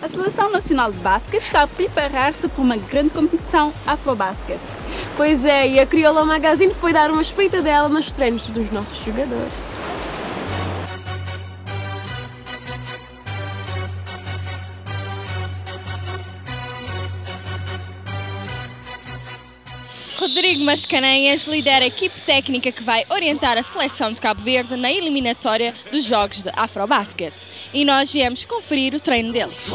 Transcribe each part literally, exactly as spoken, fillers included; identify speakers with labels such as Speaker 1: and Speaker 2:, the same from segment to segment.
Speaker 1: A Seleção Nacional de Basquete está a preparar-se para uma grande competição Afrobasket.
Speaker 2: Pois é, e a Crioula Magazine foi dar uma espreitadela nos treinos dos nossos jogadores.
Speaker 3: Rodrigo Mascarenhas lidera a equipe técnica que vai orientar a seleção de Cabo Verde na eliminatória dos Jogos de Afrobasket. E nós viemos conferir o treino deles.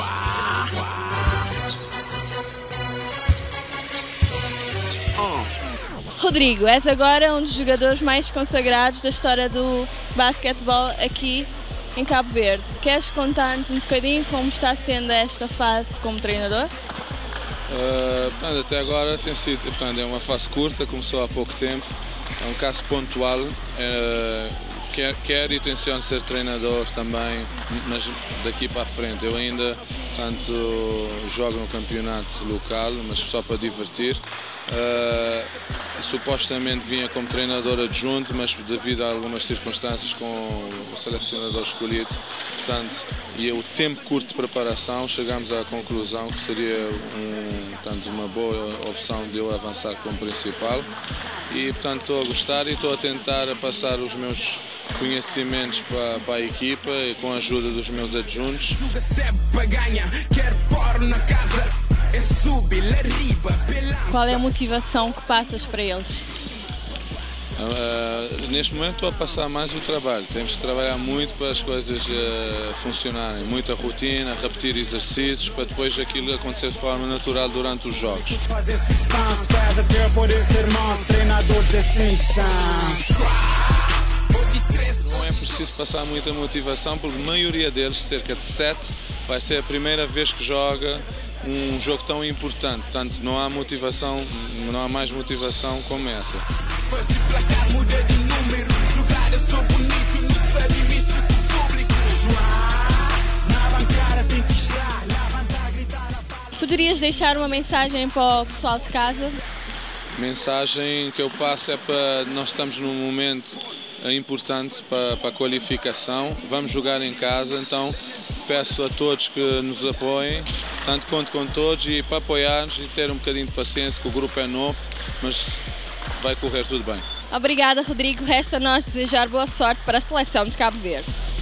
Speaker 3: Rodrigo, és agora um dos jogadores mais consagrados da história do basquetebol aqui em Cabo Verde. Queres contar-nos um bocadinho como está sendo esta fase como treinador?
Speaker 4: Uh, portanto, até agora tem sido, portanto, é uma fase curta, começou há pouco tempo, é um caso pontual, uh, quer, quer e tenciono ser treinador também, mas daqui para a frente. Eu ainda, portanto, jogo no campeonato local, mas só para divertir. Uh, supostamente vinha como treinador adjunto, mas devido a algumas circunstâncias com o selecionador escolhido, portanto, e o tempo curto de preparação, chegamos à conclusão que seria um, portanto, uma boa opção de eu avançar como principal. E portanto estou a gostar e estou a tentar passar os meus conhecimentos para, para a equipa e com a ajuda dos meus adjuntos.
Speaker 3: Qual é a motivação que passas para eles?
Speaker 4: Uh, neste momento estou a passar mais o trabalho, temos de trabalhar muito para as coisas uh, funcionarem, muita rotina, repetir exercícios para depois aquilo acontecer de forma natural durante os jogos. Não é preciso passar muita motivação, porque a maioria deles, cerca de sete, vai ser a primeira vez que joga um jogo tão importante, portanto não há motivação, não há mais motivação como essa.
Speaker 3: Poderias deixar uma mensagem para o pessoal de casa?
Speaker 4: A mensagem que eu passo é para nós estamos num momento importante para, para a qualificação, vamos jogar em casa, então peço a todos que nos apoiem, tanto conto com todos e para apoiar-nos e ter um bocadinho de paciência, que o grupo é novo, mas vai correr tudo bem.
Speaker 3: Obrigada, Rodrigo. Resta-nos desejar boa sorte para a seleção de Cabo Verde.